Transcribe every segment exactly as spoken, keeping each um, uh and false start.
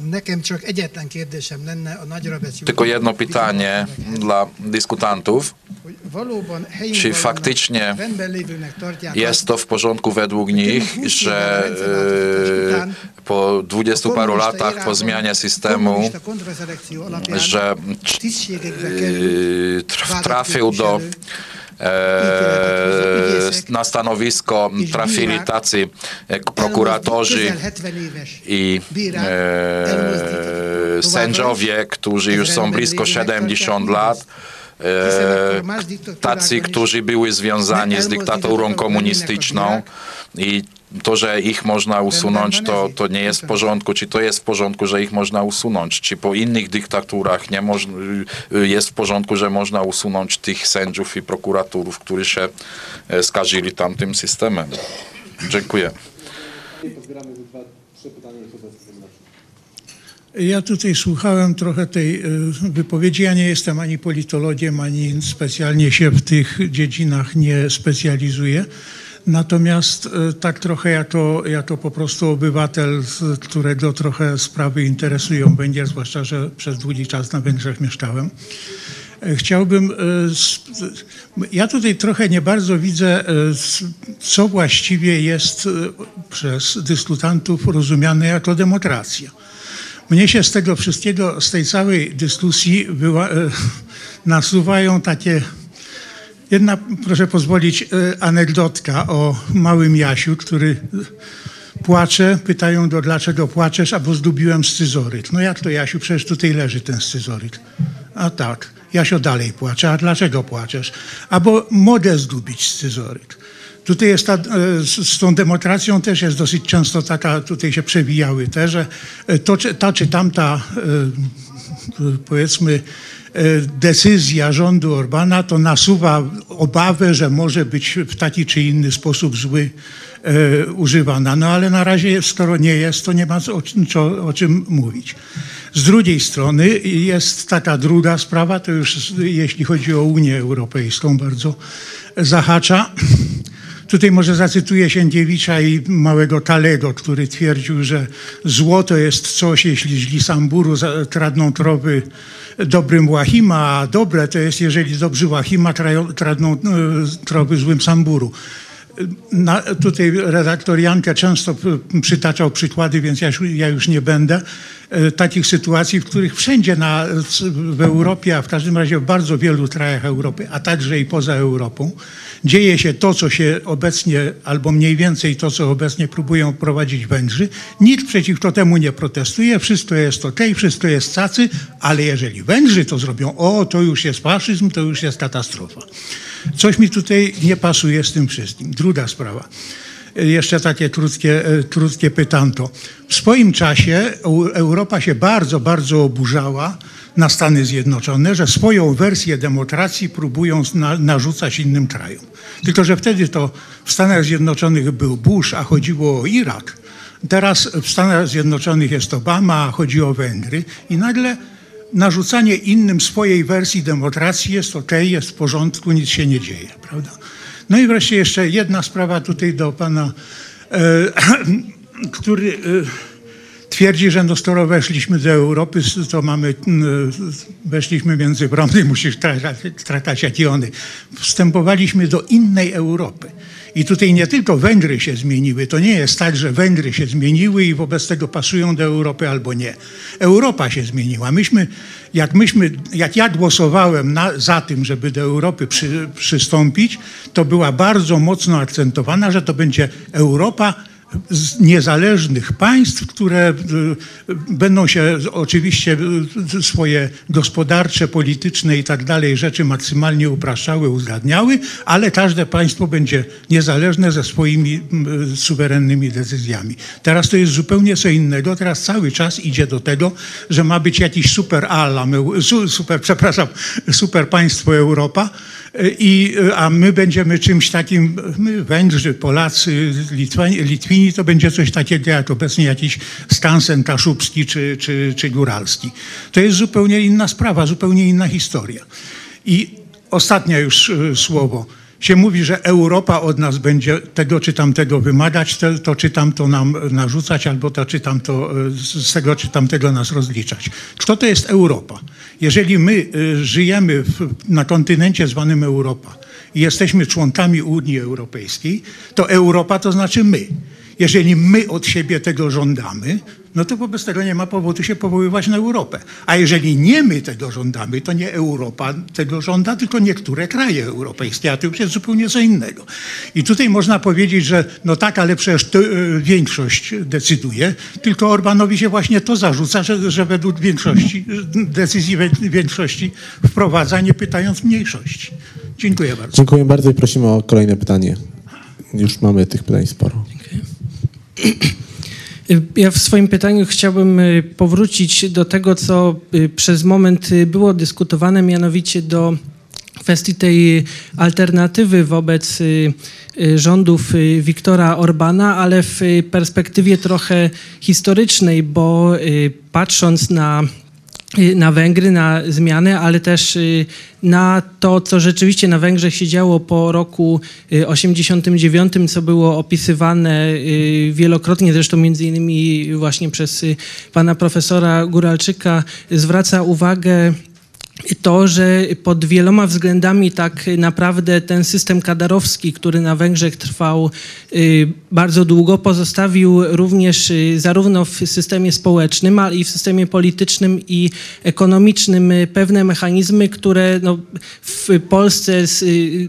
Tylko jedno pytanie dla dyskutantów. Czy faktycznie jest to w porządku według nich, że e, po dwudziestu paru latach po zmianie systemu, że e, trafił do E, na stanowisko trafili tacy prokuratorzy i e, sędziowie, którzy już są blisko siedemdziesiąt lat, e, tacy, którzy byli związani z dyktaturą komunistyczną i to, że ich można usunąć, to, to nie jest w porządku. Czy to jest w porządku, że ich można usunąć? Czy po innych dyktaturach nie moż, jest w porządku, że można usunąć tych sędziów i prokuratorów, którzy się skarżyli tamtym systemem? Dziękuję. Ja tutaj słuchałem trochę tej wypowiedzi. Ja nie jestem ani politologiem, ani specjalnie się w tych dziedzinach nie specjalizuję. Natomiast tak trochę jako, jako po prostu obywatel, którego trochę sprawy interesują Węgier, zwłaszcza, że przez długi czas na Węgrzech mieszkałem. Chciałbym, ja tutaj trochę nie bardzo widzę, co właściwie jest przez dyskutantów rozumiane jako demokracja. Mnie się z tego wszystkiego, z tej całej dyskusji była, nasuwają takie... Jedna, proszę pozwolić, anegdotka o małym Jasiu, który płacze. Pytają go, dlaczego płaczesz, a bo zgubiłem scyzoryk. No jak to, Jasiu, przecież tutaj leży ten scyzoryk. A tak, Jasio dalej płacze. A dlaczego płaczesz? A bo mogę zgubić scyzoryk. Tutaj jest ta, z tą demokracją też jest dosyć często taka, tutaj się przewijały te, że to, ta czy tamta, powiedzmy, decyzja rządu Orbana to nasuwa obawę, że może być w taki czy inny sposób zły e, używana. No ale na razie, skoro nie jest, to nie ma o, o, o czym mówić. Z drugiej strony jest taka druga sprawa, to już jeśli chodzi o Unię Europejską bardzo zahacza. Tutaj może zacytuję Sienkiewicza i małego Kalego, który twierdził, że zło to jest coś, jeśli źli Samburu kradną trowy dobrym Łachima, a dobre to jest, jeżeli dobrzy Łachima kradną trowy złym Samburu. Na, tutaj redaktor Jankę często przytaczał przykłady, więc ja, ja już nie będę. Takich sytuacji, w których wszędzie na, w Europie, a w każdym razie w bardzo wielu krajach Europy, a także i poza Europą, dzieje się to, co się obecnie, albo mniej więcej to, co obecnie próbują prowadzić Węgrzy. Nikt przeciwko temu nie protestuje, wszystko jest okej, wszystko jest cacy, ale jeżeli Węgrzy to zrobią, o, to już jest faszyzm, to już jest katastrofa. Coś mi tutaj nie pasuje z tym wszystkim. Druga sprawa. Jeszcze takie krótkie, krótkie pytanko. W swoim czasie Europa się bardzo, bardzo oburzała na Stany Zjednoczone, że swoją wersję demokracji próbują na, narzucać innym krajom. Tylko że wtedy to w Stanach Zjednoczonych był Bush, a chodziło o Irak. Teraz w Stanach Zjednoczonych jest Obama, a chodzi o Węgry. I nagle narzucanie innym swojej wersji demokracji jest okej, jest w porządku, nic się nie dzieje, prawda? No i wreszcie jeszcze jedna sprawa tutaj do pana, e, który e, twierdzi, że no skoro weszliśmy do Europy, to mamy, e, weszliśmy między prądy, musisz traktać jak i one. Wstępowaliśmy do innej Europy. I tutaj nie tylko Węgry się zmieniły. To nie jest tak, że Węgry się zmieniły i wobec tego pasują do Europy albo nie. Europa się zmieniła. Myśmy, jak, myśmy, jak ja głosowałem na, za tym, żeby do Europy przy, przystąpić, to była bardzo mocno akcentowana, że to będzie Europa z niezależnych państw, które będą się oczywiście swoje gospodarcze, polityczne i tak dalej rzeczy maksymalnie upraszczały, uzgadniały, ale każde państwo będzie niezależne ze swoimi suwerennymi decyzjami. Teraz to jest zupełnie co innego. Teraz cały czas idzie do tego, że ma być jakiś super alam, super, przepraszam, super państwo Europa, I, a my będziemy czymś takim, my Węgrzy, Polacy, Litwini, Litwini to będzie coś takiego jak obecnie jakiś skansen kaszubski czy, czy, czy góralski. To jest zupełnie inna sprawa, zupełnie inna historia. I ostatnie już słowo. się mówi, że Europa od nas będzie tego czy tamtego wymagać, to, to czy tamto nam narzucać, albo to czy tamto, z tego czy tamtego nas rozliczać. Kto to jest Europa? Jeżeli my żyjemy w, na kontynencie zwanym Europa i jesteśmy członkami Unii Europejskiej, to Europa to znaczy my. Jeżeli my od siebie tego żądamy, no to wobec tego nie ma powodu się powoływać na Europę. A jeżeli nie my tego żądamy, to nie Europa tego żąda, tylko niektóre kraje europejskie, a to już jest zupełnie co innego. I tutaj można powiedzieć, że no tak, ale przecież to, y, większość decyduje, tylko Orbanowi się właśnie to zarzuca, że, że według większości, decyzji większości wprowadza, nie pytając mniejszości. Dziękuję bardzo. Dziękuję bardzo i prosimy o kolejne pytanie. Już mamy tych pytań sporo. Ja w swoim pytaniu chciałbym powrócić do tego, co przez moment było dyskutowane, mianowicie do kwestii tej alternatywy wobec rządów Viktora Orbana, ale w perspektywie trochę historycznej, bo patrząc na na Węgry, na zmiany, ale też na to, co rzeczywiście na Węgrzech się działo po roku osiemdziesiątym dziewiątym, co było opisywane wielokrotnie, zresztą między innymi właśnie przez pana profesora Góralczyka, zwraca uwagę to, że pod wieloma względami tak naprawdę ten system kadarowski, który na Węgrzech trwał bardzo długo, pozostawił również zarówno w systemie społecznym, ale i w systemie politycznym i ekonomicznym pewne mechanizmy, które no, w Polsce z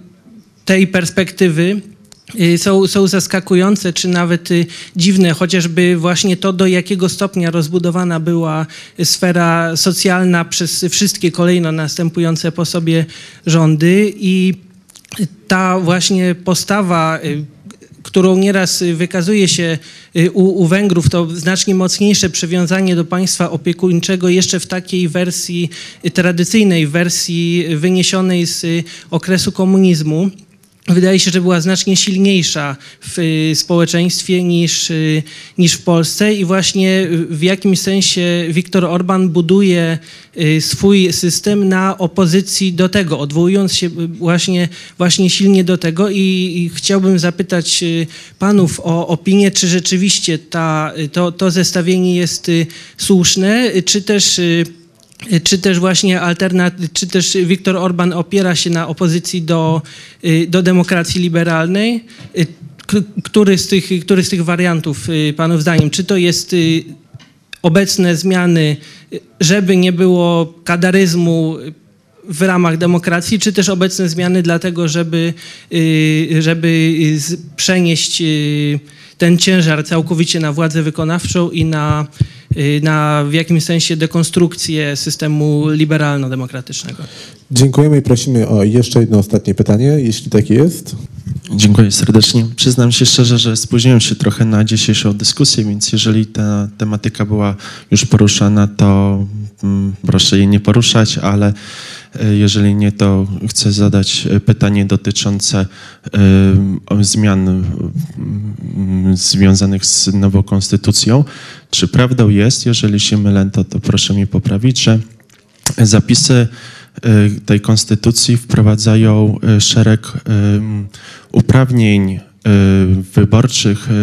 tej perspektywy Są, są zaskakujące, czy nawet dziwne, chociażby właśnie to, do jakiego stopnia rozbudowana była sfera socjalna przez wszystkie kolejno następujące po sobie rządy i ta właśnie postawa, którą nieraz wykazuje się u, u Węgrów, to znacznie mocniejsze przywiązanie do państwa opiekuńczego jeszcze w takiej wersji tradycyjnej, wersji wyniesionej z okresu komunizmu. Wydaje się, że była znacznie silniejsza w społeczeństwie niż, niż w Polsce i właśnie w jakimś sensie Viktor Orban buduje swój system na opozycji do tego, odwołując się właśnie, właśnie silnie do tego i, i chciałbym zapytać panów o opinię, czy rzeczywiście ta, to, to zestawienie jest słuszne, czy też Czy też właśnie alternat- czy też Viktor Orban opiera się na opozycji do, do demokracji liberalnej? Który z tych, który z tych wariantów panów zdaniem? Czy to jest obecne zmiany, żeby nie było kadaryzmu w ramach demokracji, czy też obecne zmiany dlatego, żeby, żeby przenieść ten ciężar całkowicie na władzę wykonawczą i na, na w jakimś sensie dekonstrukcję systemu liberalno-demokratycznego. Dziękujemy i prosimy o jeszcze jedno ostatnie pytanie, jeśli takie jest. Dziękuję serdecznie. Przyznam się szczerze, że spóźniłem się trochę na dzisiejszą dyskusję, więc jeżeli ta tematyka była już poruszana, to mm, proszę jej nie poruszać, ale jeżeli nie, to chcę zadać pytanie dotyczące y, zmian y, związanych z nową konstytucją. Czy prawdą jest, jeżeli się mylę, to, to proszę mnie poprawić, że zapisy y, tej konstytucji wprowadzają y, szereg y, uprawnień y, wyborczych y,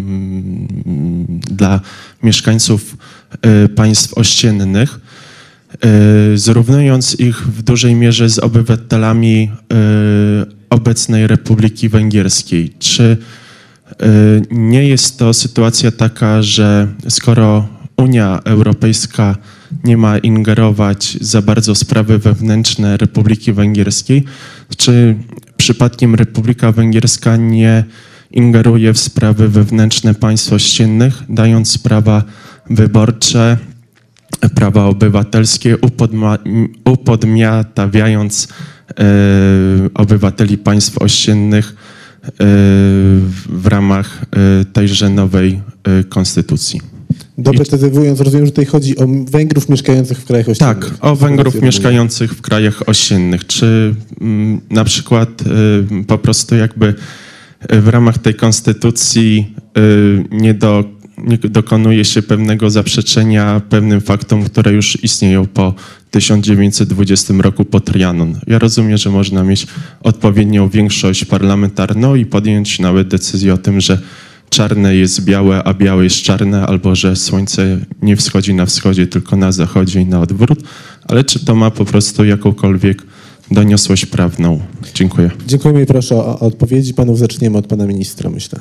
y, dla mieszkańców y, państw ościennych, zrównując ich w dużej mierze z obywatelami obecnej Republiki Węgierskiej. Czy nie jest to sytuacja taka, że skoro Unia Europejska nie ma ingerować za bardzo w sprawy wewnętrzne Republiki Węgierskiej, czy przypadkiem Republika Węgierska nie ingeruje w sprawy wewnętrzne państw ościennych, dając prawa wyborcze, prawa obywatelskie, upodma, upodmiotawiając e, obywateli państw ościennych e, w ramach e, tejże nowej e, konstytucji. Doprecyzowując, rozumiem, że tutaj chodzi o Węgrów mieszkających w krajach ościennych. Tak, o Węgrów mieszkających w krajach ościennych. Czy m, na przykład e, po prostu jakby w ramach tej konstytucji e, nie do nie dokonuje się pewnego zaprzeczenia pewnym faktom, które już istnieją po tysiąc dziewięćset dwudziestym roku po Trianon. Ja rozumiem, że można mieć odpowiednią większość parlamentarną i podjąć nawet decyzję o tym, że czarne jest białe, a białe jest czarne, albo że słońce nie wschodzi na wschodzie, tylko na zachodzie i na odwrót, ale czy to ma po prostu jakąkolwiek doniosłość prawną? Dziękuję. Dziękujemy i proszę o, o odpowiedzi. Panów zaczniemy od pana ministra, myślę.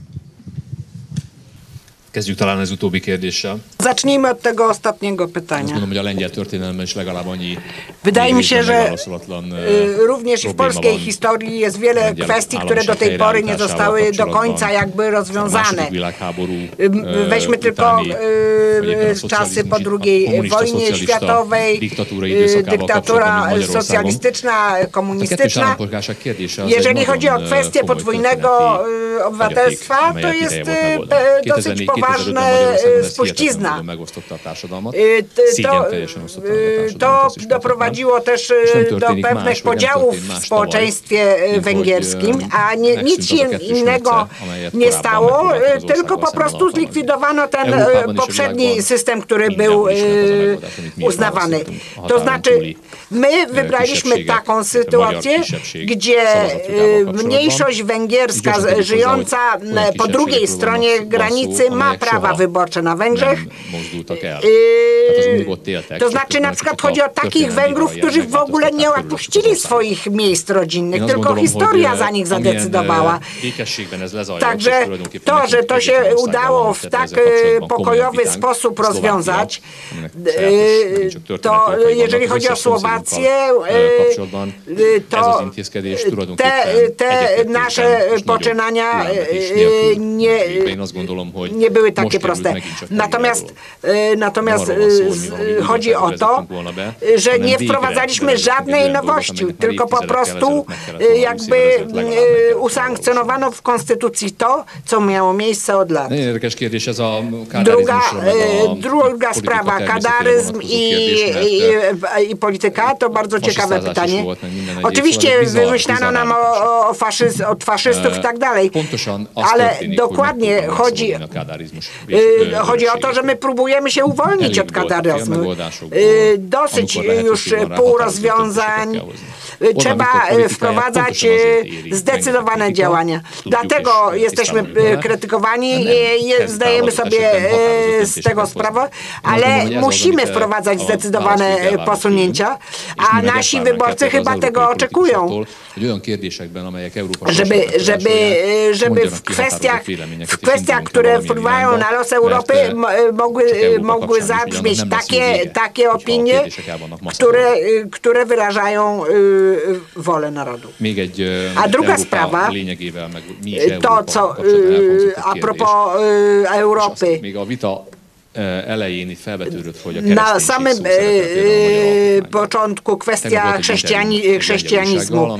Kezdjük talán az utóbbi kérdéssel. Zacznijmy od tego ostatniego Azt pytania. gondolom, hogy a lengyel történelemben is legalább annyi Wydaje mi się, że megválaszolatlan y, również w polskiej historii jest wiele kwestii, które do tej pory nie zostały do końca jakby rozwiązane. Y, Weźmy tylko y, czasy po drugiej wojnie światowej, y, dyktatura socjalistyczna, komunistyczna. Jeżeli chodzi o kwestię podwójnego y, obywatelstwa, to jest y, dosyć poważna y, spuścizna. Y, To, y, to doprowadziło też y, do pewnych podziałów w społeczeństwie y, węgierskim, a nie, nic się innego nie stało, y, tylko po prostu zlikwidowano ten y, poprzedni system, który był y, uznawany. To znaczy, my wybraliśmy taką sytuację, gdzie y, mniejszość węgierska z- żyjąca y, po drugiej stronie granicy ma prawa wyborcze na Węgrzech. Yy, to znaczy na przykład chodzi o takich Węgrów, którzy w ogóle nie opuścili swoich miejsc rodzinnych, tylko historia za nich zadecydowała. Także to, że to się udało w tak e, pokojowy sposób rozwiązać, e, to jeżeli chodzi o Słowację, e, to te, te nasze poczynania e, nie, nie były takie proste. Natomiast, e, natomiast e, z, chodzi o to, że nie wprowadzaliśmy żadnej nowości, tylko po prostu e, jakby e, usankcjonowano w Konstytucji to, co miało miejsce od lat. Druga, e, druga sprawa, kadaryzm i, i, i polityka, to bardzo ciekawe pytanie. Oczywiście wymyślano nam o, o faszyz, od faszystów i tak dalej, ale dokładnie chodzi, e, chodzi o to, że my próbujemy się uwolnić od kadaryzmu. E, Dosyć już półrozwiązań. Trzeba wprowadzać zdecydowane działania. Dlatego jesteśmy krytykowani i zdajemy sobie z tego sprawę, ale musimy wprowadzać zdecydowane posunięcia, a nasi wyborcy chyba tego oczekują. Żeby, żeby, żeby w kwestiach, w kwestiach, które wpływają na los Europy, mogły, mogły zabrzmieć takie, takie opinie, które, które wyrażają wolę narodu. A druga sprawa, to co a propos Europy, na samym e, początku kwestia chrześcijani, chrześcijanizmu.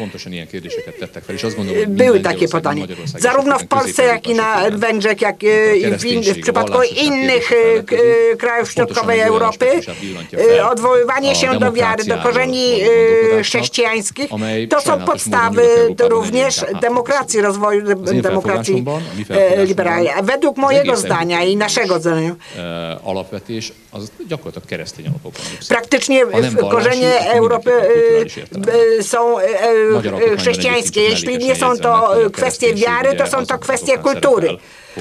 Były takie pytania. Zarówno w Polsce, jak i na Węgrzech, jak i w, in, w przypadku innych e, krajów środkowej Europy, e, odwoływanie się do wiary, do korzeni e, chrześcijańskich, to są podstawy również demokracji, rozwoju demokracji e, liberalnej. Według mojego zdania i naszego zdania, alapvetés, az gyakorlatilag keresztény alapokon nyugszik. Praktycznie korzenie Europy są chrześcijańskie. Jeśli nie są to kwestie wiary, to są to kwestie kultury.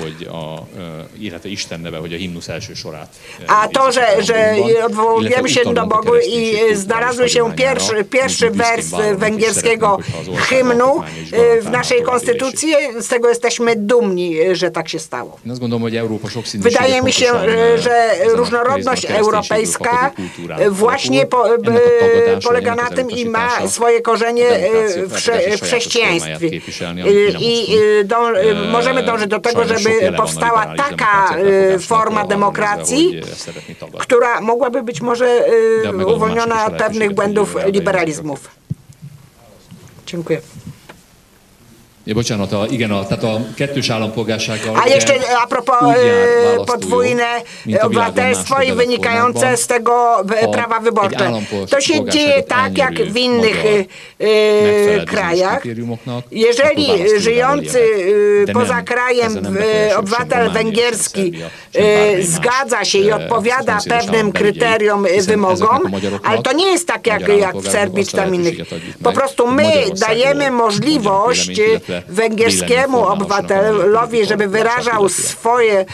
A to, że, że odwołujemy się do Bogu i znalazły się pierwszy, pierwszy wers węgierskiego hymnu w naszej konstytucji, z tego jesteśmy dumni, że tak się stało. Wydaje mi się, że różnorodność europejska właśnie po, polega na tym i ma swoje korzenie w, w chrześcijaństwie. I dąż, możemy dążyć do tego, żeby powstała taka y, forma demokracji, która mogłaby być może y, uwolniona od pewnych błędów liberalizmów. Dziękuję. Ja, bocsánat, a, igen, a, tehát a kettős állampolgársággal... A jeszcze a propos e, podwójne obywatelstwo i wynikające z tego prawa wyborcze. To się dzieje tak, jak w innych e, krajach. Jeżeli żyjący e, poza krajem e, obywatel węgierski e, zgadza się i odpowiada pewnym kryterium, e, wymogom, ale to nie jest tak, jak, jak w Serbii czy tam innych. Po prostu my dajemy możliwość węgierskiemu obywatelowi, żeby wyrażał swoje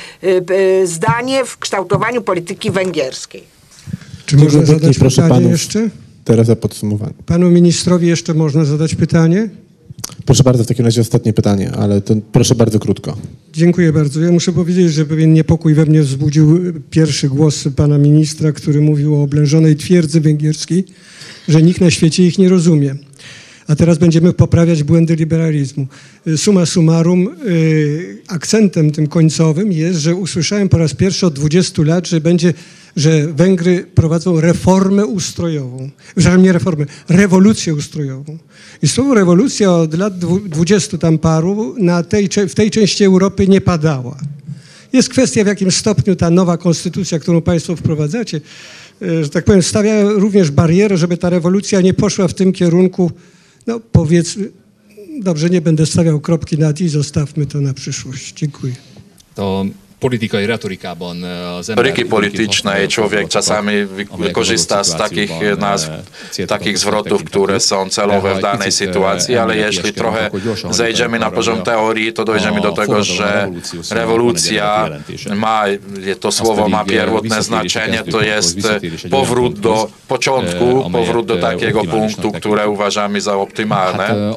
zdanie w kształtowaniu polityki węgierskiej. Czy można zadać proszę pytanie panów, jeszcze? Teraz za podsumowanie. Panu ministrowi jeszcze można zadać pytanie? Proszę bardzo, w takim razie ostatnie pytanie, ale to proszę bardzo krótko. Dziękuję bardzo. Ja muszę powiedzieć, że pewien niepokój we mnie wzbudził pierwszy głos pana ministra, który mówił o oblężonej twierdzy węgierskiej, że nikt na świecie ich nie rozumie. A teraz będziemy poprawiać błędy liberalizmu. Summa summarum, akcentem tym końcowym jest, że usłyszałem po raz pierwszy od dwudziestu lat, że będzie, że Węgry prowadzą reformę ustrojową. Przepraszam, nie reformę, rewolucję ustrojową. I słowo rewolucja od lat dwudziestu tam paru na tej, w tej części Europy nie padała. Jest kwestia, w jakim stopniu ta nowa konstytucja, którą państwo wprowadzacie, że tak powiem, stawia również barierę, żeby ta rewolucja nie poszła w tym kierunku. No powiedzmy, dobrze, nie będę stawiał kropki nad i, zostawmy to na przyszłość. Dziękuję. To politikai retorikában az ember... Retoryki politycznej człowiek czasami korzysta z takich nazw, takich zwrotów, które są celowe w danej sytuacji, ale jeśli trochę zejdziemy na poziom teorii, to dojdziemy do tego, że rewolucja ma, to słowo ma pierwotne znaczenie, to jest powrót do początku, powrót do takiego punktu, które uważamy za optymalne.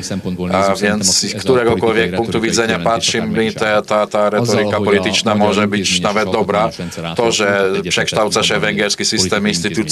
A więc z któregokolwiek punktu widzenia patrzymy, ta, ta, ta retoryka polityczna może być nawet dobra. To, że przekształca się węgierski system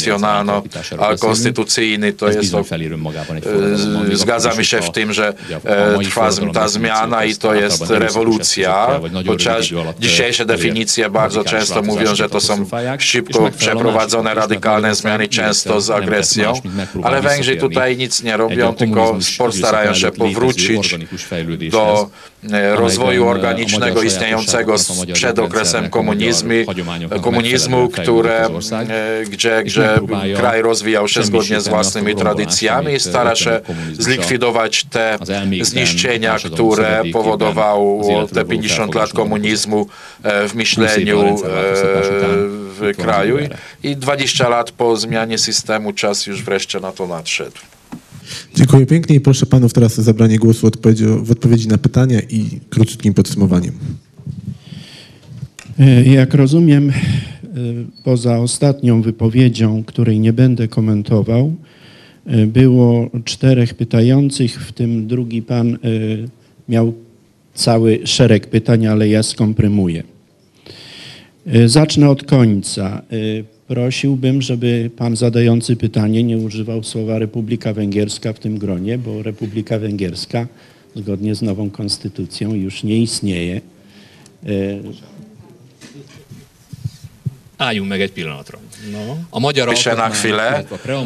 instytucjonalno-konstytucyjny, to jest to, zgadzamy się w tym, że trwa ta zmiana i to jest rewolucja, chociaż dzisiejsze definicje bardzo często mówią, że to są szybko przeprowadzone radykalne zmiany, często z agresją, ale Węgrzy tutaj nic nie robią, tylko starają się powrócić do rozwoju organicznego istniejącego przed okresem komunizmu, komunizmu które, gdzie, gdzie kraj rozwijał się zgodnie z własnymi tradycjami i stara się zlikwidować te zniszczenia, które powodowało te pięćdziesiąt lat komunizmu w myśleniu w kraju i dwadzieścia lat po zmianie systemu czas już wreszcie na to nadszedł. Dziękuję pięknie i proszę panów teraz o zabranie głosu odpowiedzi, w odpowiedzi na pytania i krótkim podsumowaniem. Jak rozumiem, poza ostatnią wypowiedzią, której nie będę komentował, było czterech pytających, w tym drugi pan miał cały szereg pytań, ale ja skompremuję. Zacznę od końca. Prosiłbym, żeby pan zadający pytanie nie używał słowa Republika Węgierska w tym gronie, bo Republika Węgierska zgodnie z nową konstytucją już nie istnieje. Álljunk meg egy pillanatra. No. A magyar Piszę na chwilę.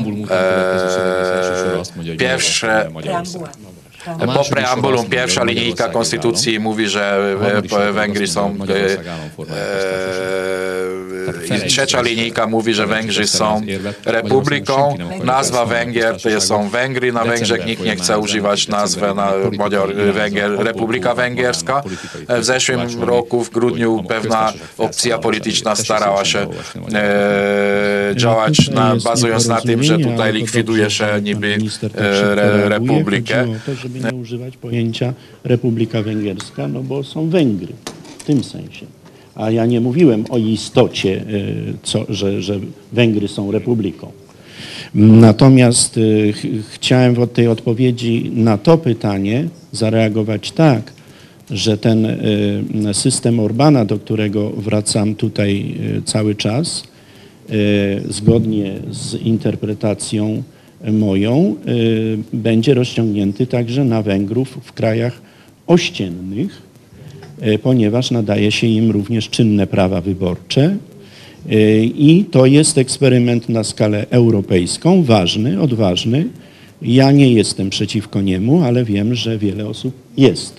Pierwsze, po preambulum pierwsza linijka konstytucji mówi, że Węgry są... I trzecia linijka mówi, że Węgrzy są republiką. Nazwa Węgier to są Węgry. Na Węgrzech nikt nie chce używać nazwy na Węgier, Republika Węgierska. W zeszłym roku, w grudniu, pewna opcja polityczna starała się e, działać na, bazując na tym, że tutaj likwiduje się niby e, republikę. To, żeby nie używać pojęcia Republika Węgierska, no bo są Węgry w tym sensie. A ja nie mówiłem o istocie, co, że, że Węgry są republiką. Natomiast ch chciałem w tej odpowiedzi na to pytanie zareagować tak, że ten system Orbana, do którego wracam tutaj cały czas, zgodnie z interpretacją moją, będzie rozciągnięty także na Węgrów w krajach ościennych, ponieważ nadaje się im również czynne prawa wyborcze i to jest eksperyment na skalę europejską, ważny, odważny, Ja nie jestem przeciwko niemu, ale wiem, że wiele osób jest.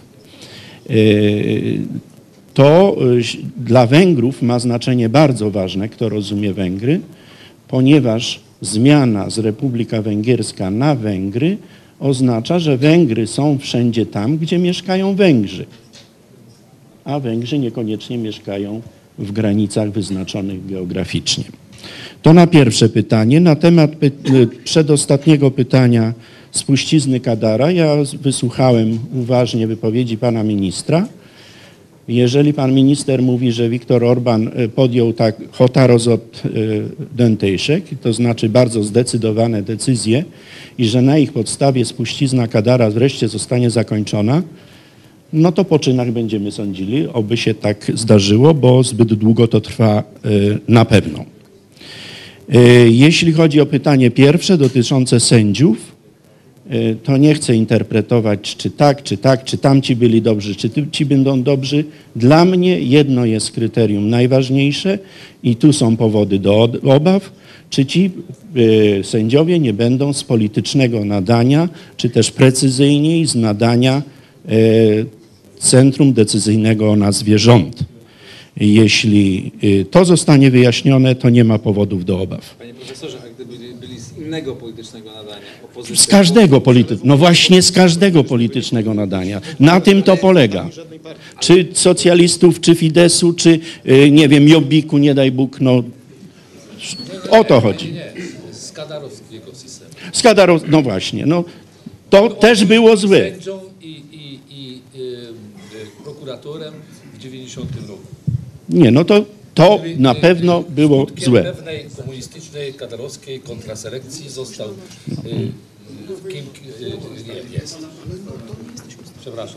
To dla Węgrów ma znaczenie bardzo ważne, kto rozumie Węgry, ponieważ zmiana z Republika Węgierska na Węgry oznacza, że Węgry są wszędzie tam, gdzie mieszkają Węgrzy, a Węgrzy niekoniecznie mieszkają w granicach wyznaczonych geograficznie. To na pierwsze pytanie. Na temat py przedostatniego pytania spuścizny Kadara, ja wysłuchałem uważnie wypowiedzi pana ministra. Jeżeli pan minister mówi, że Viktor Orban podjął tak hotarozot döntések, to znaczy bardzo zdecydowane decyzje i że na ich podstawie spuścizna Kadara wreszcie zostanie zakończona, no to po czynach będziemy sądzili, oby się tak zdarzyło, bo zbyt długo to trwa na pewno. Jeśli chodzi o pytanie pierwsze dotyczące sędziów, to nie chcę interpretować, czy tak, czy tak, czy tamci byli dobrzy, czy ci będą dobrzy. Dla mnie jedno jest kryterium najważniejsze i tu są powody do obaw, czy ci y, sędziowie nie będą z politycznego nadania, czy też precyzyjniej z nadania y, Centrum Decyzyjnego o nazwie rząd. Jeśli y, to zostanie wyjaśnione, to nie ma powodów do obaw. Panie profesorze, a gdyby byli z innego politycznego nadania? Opozycja... Z każdego politycznego, no właśnie z każdego politycznego nadania. Na tym to polega. Czy socjalistów, czy Fidesu, czy y, nie wiem, Jobbiku, nie daj Bóg, no o to chodzi. Nie, nie, z kadarowskiego systemu. Z Kadarow... no właśnie, no to też było złe. Sędzią i, i, i y, y, prokuratorem w dziewięćdziesiątym roku. Nie, no to, to na pewno było złe. Pewnej komunistycznej, kadarowskiej kontraselekcji został y, kim y, jest. Przepraszam.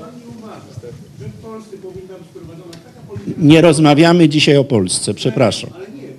Nie rozmawiamy dzisiaj o Polsce, przepraszam.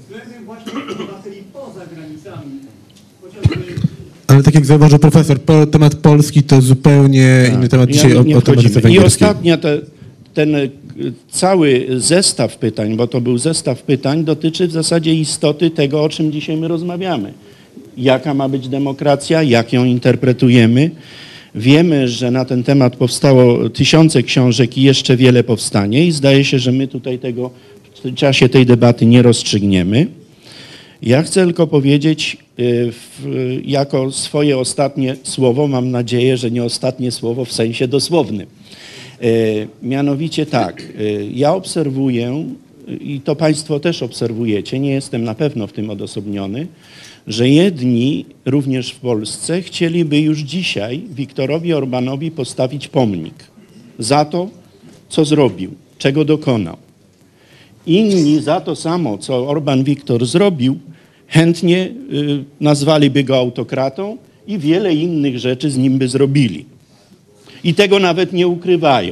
Ale tak jak zauważył profesor, po, temat Polski to zupełnie Tak. inny temat. Ja Dzisiaj nie, nie o, o tematyce I węgierskiej. ostatnia, te, ten cały zestaw pytań, bo to był zestaw pytań, dotyczy w zasadzie istoty tego, o czym dzisiaj my rozmawiamy. Jaka ma być demokracja, jak ją interpretujemy. Wiemy, że na ten temat powstało tysiące książek i jeszcze wiele powstanie i zdaje się, że my tutaj tego w czasie tej debaty nie rozstrzygniemy. Ja chcę tylko powiedzieć w, jako swoje ostatnie słowo, mam nadzieję, że nie ostatnie słowo w sensie dosłownym. Mianowicie tak, ja obserwuję i to państwo też obserwujecie, nie jestem na pewno w tym odosobniony, że jedni również w Polsce chcieliby już dzisiaj Viktorowi Orbanowi postawić pomnik za to, co zrobił, czego dokonał. Inni za to samo, co Orban Viktor zrobił, chętnie y, nazwaliby go autokratą i wiele innych rzeczy z nim by zrobili. I tego nawet nie ukrywają.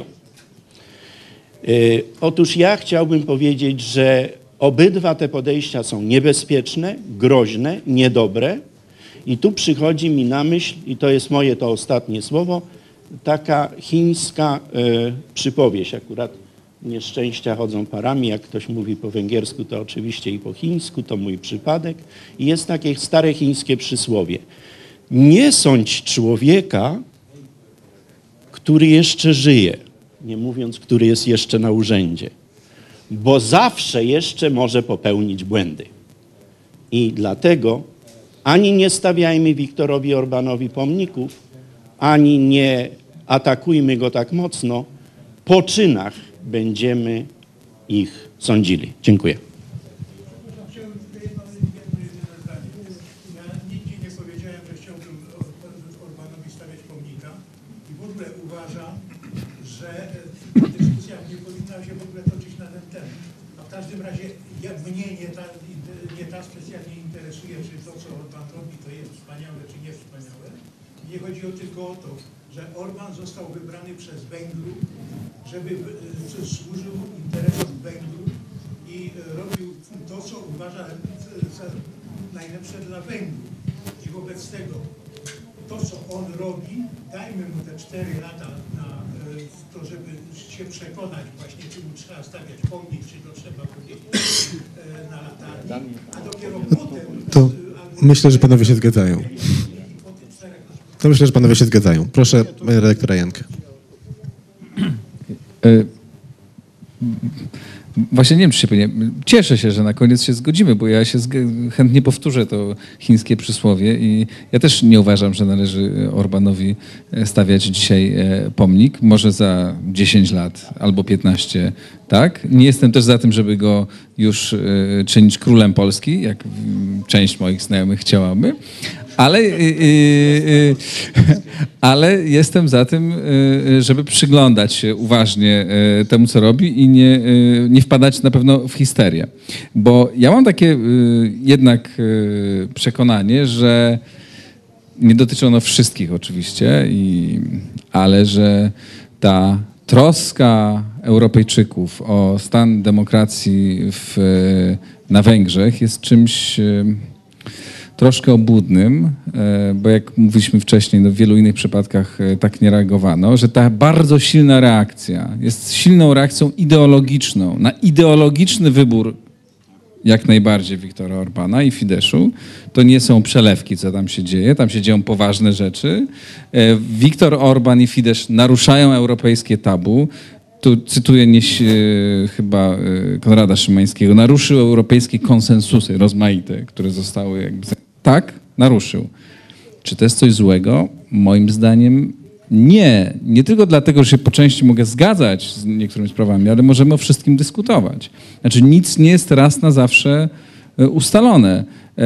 Y, otóż ja chciałbym powiedzieć, że obydwa te podejścia są niebezpieczne, groźne, niedobre i tu przychodzi mi na myśl, i to jest moje to ostatnie słowo, taka chińska y, przypowieść. Akurat nieszczęścia chodzą parami, jak ktoś mówi po węgiersku, to oczywiście i po chińsku, to mój przypadek. I jest takie stare chińskie przysłowie. Nie sądź człowieka, który jeszcze żyje, nie mówiąc, który jest jeszcze na urzędzie, bo zawsze jeszcze może popełnić błędy. I dlatego ani nie stawiajmy Viktorowi Orbanowi pomników, ani nie atakujmy go tak mocno, po czynach będziemy ich sądzili. Dziękuję. Ja nigdzie nie powiedziałem, że chciałbym Orbanowi stawiać pomnika i w ogóle uważam, że dyskusja nie powinna się w ogóle toczyć na ten temat. A w każdym razie ja, mnie nie ta, nie ta specjalnie interesuje, czy to, co Orban robi, to jest wspaniałe, czy nie wspaniałe. Nie chodzi o tylko o to, że Orban został wybrany przez Węgrów, żeby służył interesom Węgrów i robił to, co uważa za najlepsze dla Węgrów. I wobec tego to, co on robi, dajmy mu te cztery lata na to, żeby się przekonać właśnie, czy mu trzeba stawiać pomnik, czy to trzeba powiedzieć na latarni, a dopiero potem... To myślę, że panowie się zgadzają. Po tych czterech latach. To myślę, że panowie się zgadzają. Proszę redaktora Jankę. Właśnie nie wiem, czy się powinien. Cieszę się, że na koniec się zgodzimy, bo ja się zg- chętnie powtórzę to chińskie przysłowie i ja też nie uważam, że należy Orbanowi stawiać dzisiaj pomnik. Może za dziesięć lat albo piętnaście, tak? Nie jestem też za tym, żeby go już czynić królem Polski, jak część moich znajomych chciałaby. Ale, yy, yy, ale jestem za tym, yy, żeby przyglądać się uważnie yy, temu, co robi i nie, yy, nie wpadać na pewno w histerię. Bo ja mam takie yy, jednak yy, przekonanie, że nie dotyczy ono wszystkich oczywiście, i, ale że ta troska Europejczyków o stan demokracji w, na Węgrzech jest czymś yy, troszkę obłudnym, bo jak mówiliśmy wcześniej, no w wielu innych przypadkach tak nie reagowano, że ta bardzo silna reakcja jest silną reakcją ideologiczną, na ideologiczny wybór jak najbardziej Viktora Orbana i Fideszu. To nie są przelewki, co tam się dzieje, tam się dzieją poważne rzeczy. Viktor Orban i Fidesz naruszają europejskie tabu. Tu cytuję nieś, e, chyba e, Konrada Szymańskiego, naruszył europejskie konsensusy rozmaite, które zostały jakby... Tak, naruszył. Czy to jest coś złego? Moim zdaniem nie. Nie tylko dlatego, że się po części mogę zgadzać z niektórymi sprawami, ale możemy o wszystkim dyskutować. Znaczy nic nie jest raz na zawsze ustalone.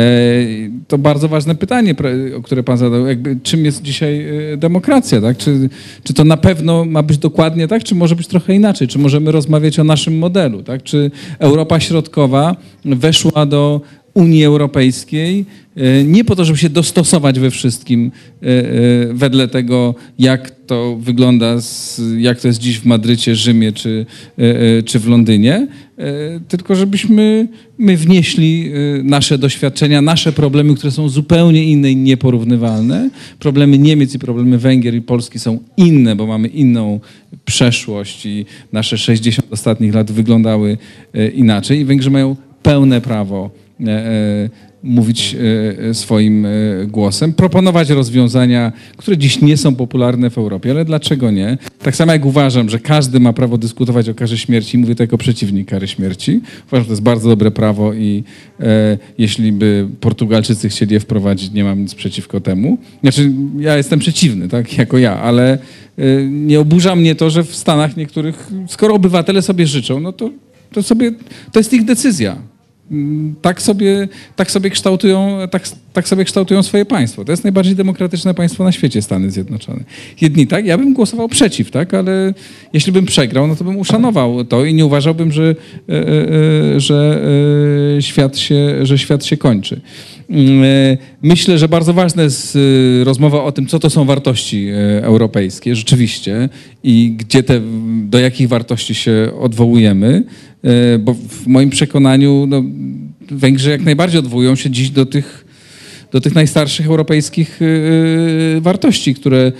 To bardzo ważne pytanie, o które pan zadał. Jakby, czym jest dzisiaj demokracja? Tak? Czy, czy to na pewno ma być dokładnie tak, czy może być trochę inaczej? Czy możemy rozmawiać o naszym modelu? Tak? Czy Europa Środkowa weszła do Unii Europejskiej nie po to, żeby się dostosować we wszystkim wedle tego, jak to wygląda, jak to jest dziś w Madrycie, Rzymie czy, czy w Londynie, tylko żebyśmy my wnieśli nasze doświadczenia, nasze problemy, które są zupełnie inne i nieporównywalne. Problemy Niemiec i problemy Węgier i Polski są inne, bo mamy inną przeszłość i nasze sześćdziesiąt ostatnich lat wyglądały inaczej i Węgrzy mają pełne prawo mówić swoim głosem, proponować rozwiązania, które dziś nie są popularne w Europie, ale dlaczego nie? Tak samo jak uważam, że każdy ma prawo dyskutować o karze śmierci, mówię to jako przeciwnik kary śmierci. Uważam, że to jest bardzo dobre prawo i e, jeśli by Portugalczycy chcieli je wprowadzić, nie mam nic przeciwko temu. Znaczy, ja jestem przeciwny, tak, jako ja, ale e, nie oburza mnie to, że w Stanach niektórych, skoro obywatele sobie życzą, no to, to sobie, to jest ich decyzja. Tak sobie, tak, sobie kształtują, tak, tak sobie kształtują swoje państwo. To jest najbardziej demokratyczne państwo na świecie, Stany Zjednoczone. Jedni tak, ja bym głosował przeciw, tak, ale jeśli bym przegrał, no to bym uszanował to i nie uważałbym, że, e, e, że, e, świat się, że świat się kończy. Myślę, że bardzo ważna jest rozmowa o tym, co to są wartości europejskie rzeczywiście i gdzie te, do jakich wartości się odwołujemy, bo w moim przekonaniu no, Węgrzy jak najbardziej odwołują się dziś do tych, do tych najstarszych europejskich wartości, które,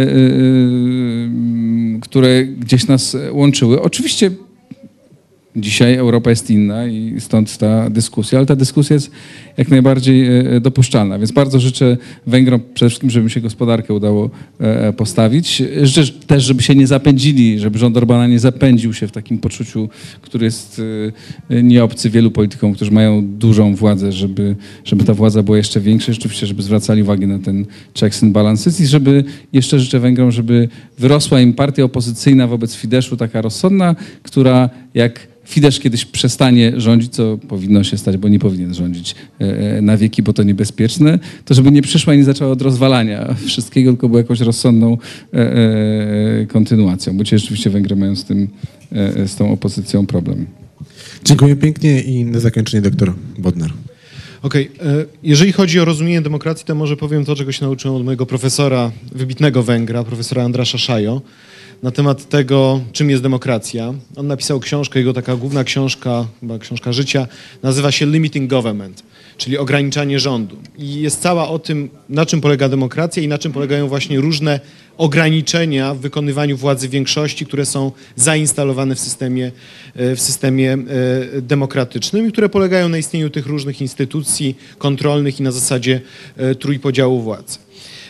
które gdzieś nas łączyły. Oczywiście dzisiaj Europa jest inna i stąd ta dyskusja, ale ta dyskusja jest jak najbardziej dopuszczalna. Więc bardzo życzę Węgrom przede wszystkim, żeby się gospodarkę udało postawić. Życzę też, żeby się nie zapędzili, żeby rząd Orbana nie zapędził się w takim poczuciu, który jest nieobcy wielu politykom, którzy mają dużą władzę, żeby, żeby ta władza była jeszcze większa. Rzeczywiście, żeby zwracali uwagę na ten checks and balances i żeby jeszcze życzę Węgrom, żeby wyrosła im partia opozycyjna wobec Fideszu, taka rozsądna, która jak Fidesz kiedyś przestanie rządzić, co powinno się stać, bo nie powinien rządzić na wieki, bo to niebezpieczne, to żeby nie przyszła i nie zaczęła od rozwalania wszystkiego, tylko była jakąś rozsądną kontynuacją. Bo dzisiaj rzeczywiście Węgry mają z tym, z tą opozycją problem. Dziękuję pięknie i na zakończenie doktor Bodnar. Okej, okay. Jeżeli chodzi o rozumienie demokracji, to może powiem to, czego się nauczyłem od mojego profesora, wybitnego Węgra, profesora Andrasza Sajo, na temat tego, czym jest demokracja. On napisał książkę, jego taka główna książka, chyba książka życia, nazywa się Limiting Government, czyli ograniczanie rządu. I jest cała o tym, na czym polega demokracja i na czym polegają właśnie różne ograniczenia w wykonywaniu władzy większości, które są zainstalowane w systemie, w systemie demokratycznym i które polegają na istnieniu tych różnych instytucji kontrolnych i na zasadzie trójpodziału władzy.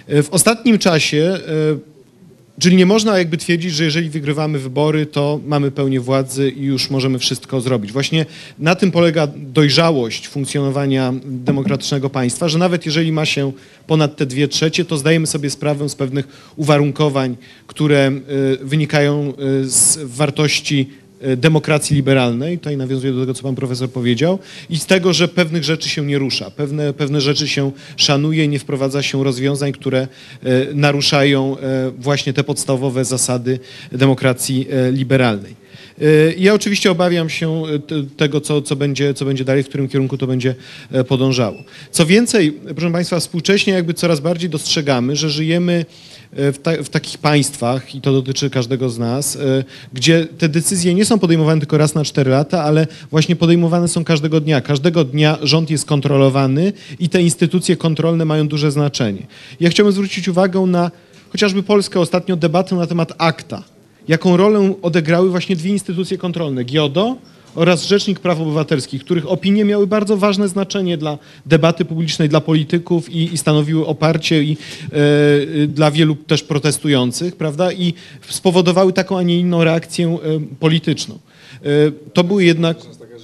W ostatnim czasie, czyli nie można jakby twierdzić, że jeżeli wygrywamy wybory, to mamy pełnię władzy i już możemy wszystko zrobić. Właśnie na tym polega dojrzałość funkcjonowania demokratycznego państwa, że nawet jeżeli ma się ponad te dwie trzecie, to zdajemy sobie sprawę z pewnych uwarunkowań, które wynikają z wartości demokracji liberalnej, tutaj nawiązuję do tego, co pan profesor powiedział, i z tego, że pewnych rzeczy się nie rusza, pewne, pewne rzeczy się szanuje, nie wprowadza się rozwiązań, które naruszają właśnie te podstawowe zasady demokracji liberalnej. Ja oczywiście obawiam się tego, co, co, będzie, co będzie dalej, w którym kierunku to będzie podążało. Co więcej, proszę państwa, współcześnie jakby coraz bardziej dostrzegamy, że żyjemy w, ta, w takich państwach, i to dotyczy każdego z nas, gdzie te decyzje nie są podejmowane tylko raz na cztery lata, ale właśnie podejmowane są każdego dnia. Każdego dnia rząd jest kontrolowany i te instytucje kontrolne mają duże znaczenie. Ja chciałbym zwrócić uwagę na chociażby Polskę ostatnio debatę na temat akta. Jaką rolę odegrały właśnie dwie instytucje kontrolne, GIODO oraz Rzecznik Praw Obywatelskich, których opinie miały bardzo ważne znaczenie dla debaty publicznej, dla polityków i, i stanowiły oparcie i, e, dla wielu też protestujących, prawda, i spowodowały taką, a nie inną reakcję e, polityczną. E, to były jednak...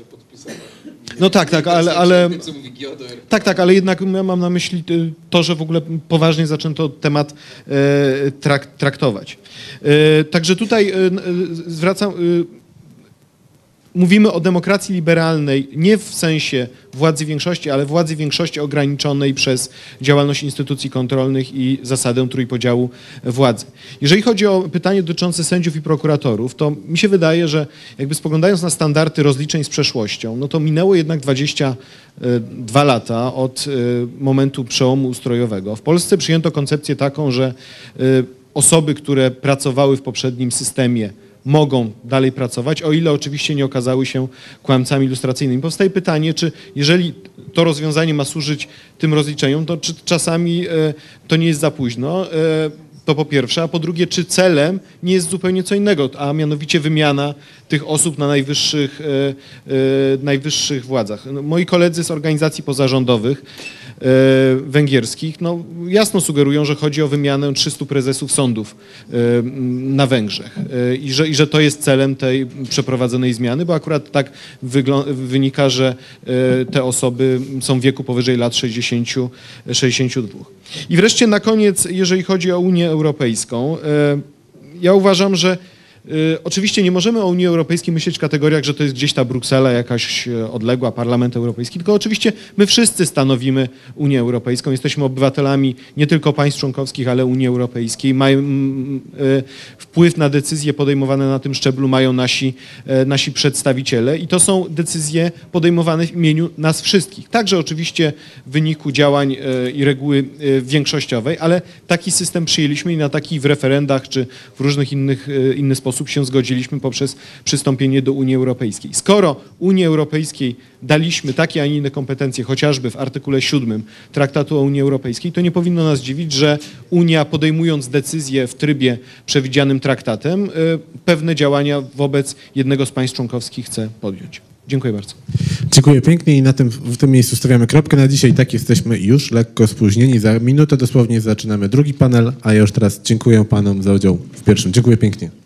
No tak, tak, ale, ale tak, tak, ale jednak ja mam na myśli to, że w ogóle poważnie zaczęto temat e, trak, traktować. E, także tutaj e, zwracam, e, mówimy o demokracji liberalnej nie w sensie władzy większości, ale władzy większości ograniczonej przez działalność instytucji kontrolnych i zasadę trójpodziału władzy. Jeżeli chodzi o pytanie dotyczące sędziów i prokuratorów, to mi się wydaje, że jakby spoglądając na standardy rozliczeń z przeszłością, no to minęło jednak dwadzieścia dwa lata od momentu przełomu ustrojowego. W Polsce przyjęto koncepcję taką, że osoby, które pracowały w poprzednim systemie, mogą dalej pracować, o ile oczywiście nie okazały się kłamcami lustracyjnymi. Powstaje pytanie, czy jeżeli to rozwiązanie ma służyć tym rozliczeniom, to czy czasami to nie jest za późno, to po pierwsze, a po drugie, czy celem nie jest zupełnie co innego, a mianowicie wymiana tych osób na najwyższych, najwyższych władzach. No, moi koledzy z organizacji pozarządowych węgierskich no, jasno sugerują, że chodzi o wymianę trzystu prezesów sądów na Węgrzech i że, i że to jest celem tej przeprowadzonej zmiany, bo akurat tak wynika, że te osoby są w wieku powyżej lat sześćdziesięciu, sześćdziesięciu dwóch. I wreszcie na koniec, jeżeli chodzi o Unię Europejską, ja uważam, że oczywiście nie możemy o Unii Europejskiej myśleć w kategoriach, że to jest gdzieś ta Bruksela jakaś odległa, Parlament Europejski, tylko oczywiście my wszyscy stanowimy Unię Europejską, jesteśmy obywatelami nie tylko państw członkowskich, ale Unii Europejskiej. Mają, wpływ na decyzje podejmowane na tym szczeblu mają nasi, nasi przedstawiciele i to są decyzje podejmowane w imieniu nas wszystkich. Także oczywiście w wyniku działań i reguły większościowej, ale taki system przyjęliśmy i na takich w referendach czy w różnych innych inny sposób się zgodziliśmy poprzez przystąpienie do Unii Europejskiej. Skoro Unii Europejskiej daliśmy takie, a nie inne kompetencje, chociażby w artykule siódmym Traktatu o Unii Europejskiej, to nie powinno nas dziwić, że Unia, podejmując decyzje w trybie przewidzianym traktatem, pewne działania wobec jednego z państw członkowskich chce podjąć. Dziękuję bardzo. Dziękuję pięknie i na tym, w tym miejscu stawiamy kropkę na dzisiaj. Tak, jesteśmy już lekko spóźnieni. Za minutę dosłownie zaczynamy drugi panel, a ja już teraz dziękuję panom za udział w pierwszym. Dziękuję pięknie.